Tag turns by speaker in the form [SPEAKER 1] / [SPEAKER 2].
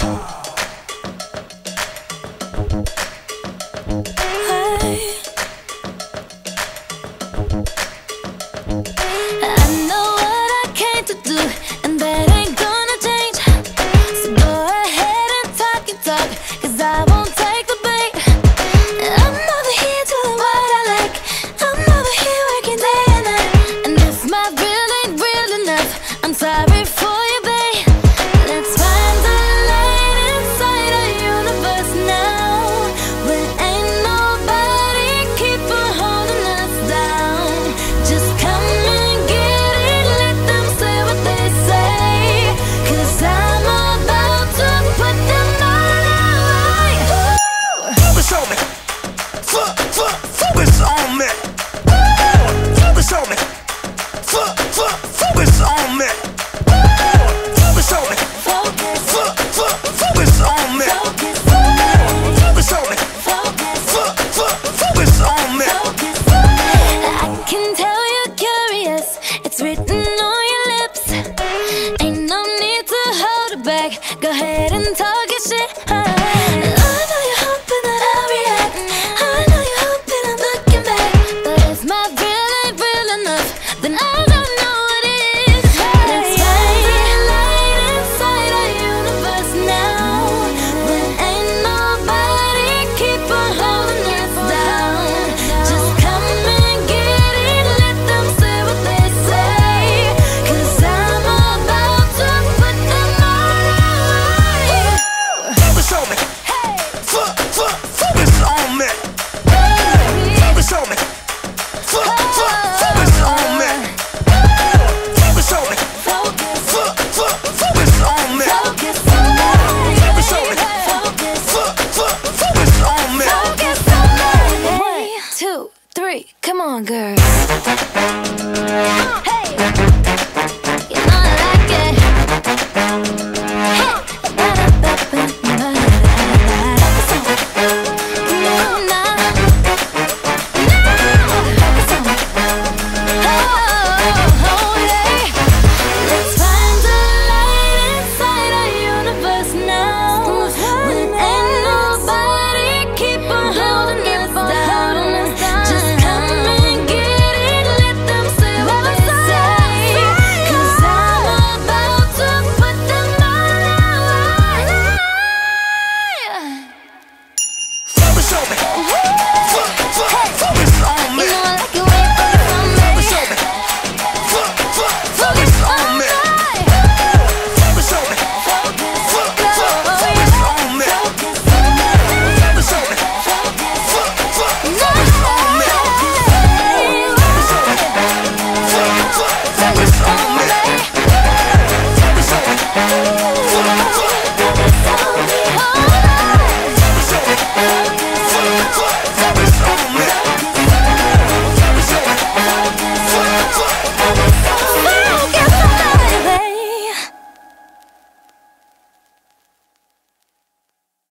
[SPEAKER 1] Sorry for you, babe. Let's find the light inside our universe now. When ain't nobody keep on holding us down. Just come and get it, let them say what they say. 'Cause I'm about to put them all away.
[SPEAKER 2] Focus on me. Focus on me. Focus on me. Focus on me. Focus on me. Focus on me. Focus on me. Focus on me.
[SPEAKER 1] I can tell you're curious. It's written on your lips. Ain't no need to hold it back. Go ahead and talk your shit. I know you're hoping that I'll react. I know you're hoping I'm looking back. But if my real ain't real enough, then I don't know what is. Let's find the light inside our universe now. When ain't nobody keep on holding us down. Just come and get it, let them say what they say. 'Cause I'm about to put them all away.
[SPEAKER 2] Focus on me. Focus on me. Focus on me. Focus on me. Focus on me. Focus on me.
[SPEAKER 1] Focus on me.
[SPEAKER 2] Focus on me. Focus on me.
[SPEAKER 1] Focus on me. 1, 2, 3, come on, girl.